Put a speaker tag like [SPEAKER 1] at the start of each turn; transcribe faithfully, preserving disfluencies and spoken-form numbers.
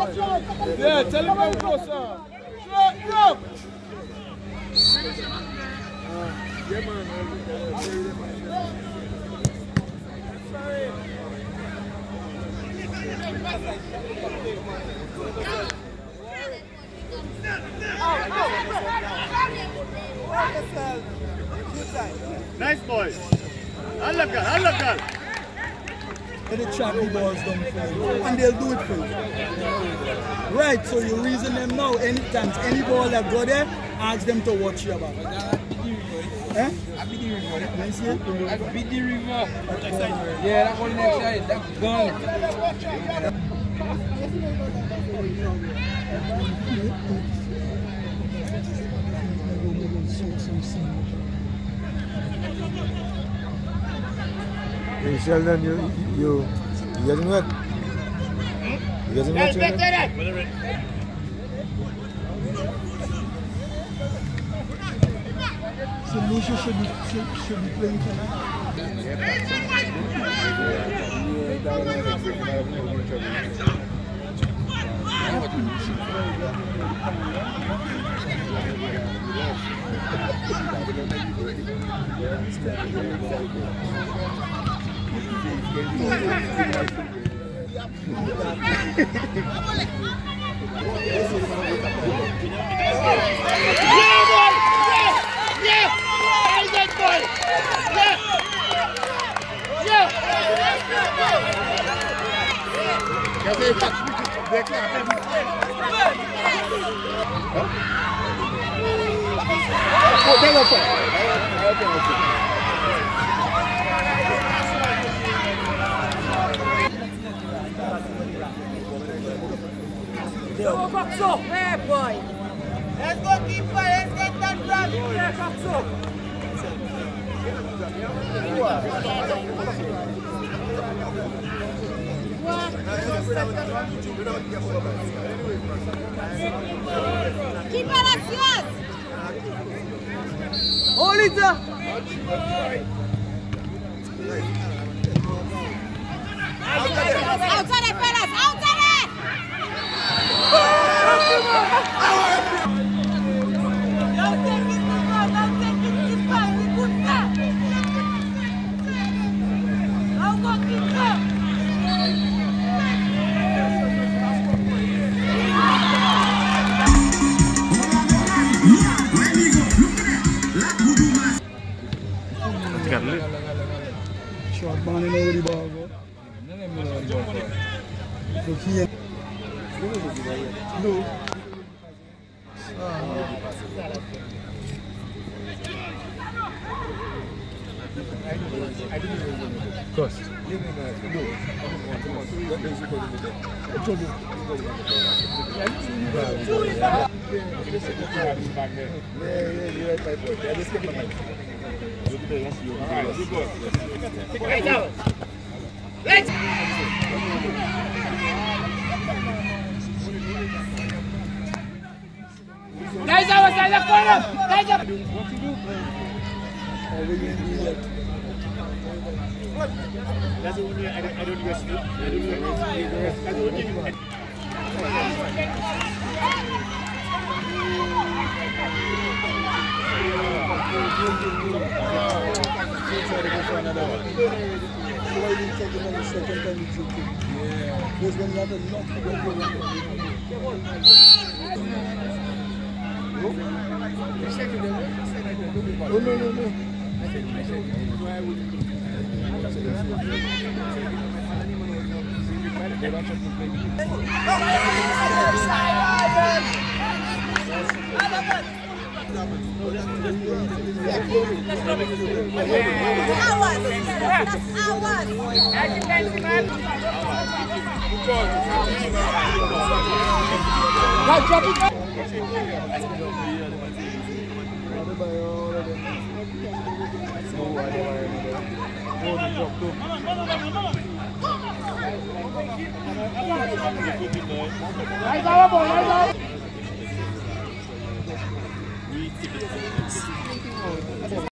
[SPEAKER 1] Yeah, tell him come closer. Shut up. Yeah, man. Sorry.
[SPEAKER 2] Nice boy. Allah God, Allah God.
[SPEAKER 3] And they trap the balls down for you. And they'll do it for you. Right, so you reason them now. Anytime, any ball that go there, ask them to watch you about. Eh?
[SPEAKER 1] I beat the river.
[SPEAKER 3] You see it?
[SPEAKER 1] I beat the river. Yeah, that one next side. That gun.
[SPEAKER 4] Hey Sheldon, you you you getting wet? You getting wet?
[SPEAKER 3] So Lucia should be should, should be playing tonight.
[SPEAKER 5] Hey boy! Let's go keeper, let's get that done! Yeah, Coxo! Keeper, that's yours!
[SPEAKER 3] Hold it up!
[SPEAKER 5] Out of it, fellas! Out of it!
[SPEAKER 3] Short man in over the ball. Look here. No.
[SPEAKER 4] Of course.
[SPEAKER 5] Let's guys, outside the corner! Guys, up!
[SPEAKER 2] That's the only I don't I don't use it. I don't use it. That's the only
[SPEAKER 3] Why didn't you take it on the second time you took it? Yeah. Because when you have a knock, you don't go Oh, no, no, no.
[SPEAKER 5] Guys, our ball, guys, our